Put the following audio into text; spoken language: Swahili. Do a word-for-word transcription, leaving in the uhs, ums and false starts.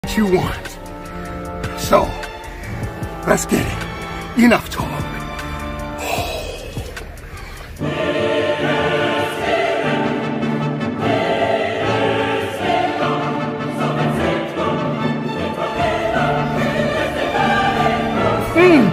what you want. So, let's get it. Enough talk. Mmm.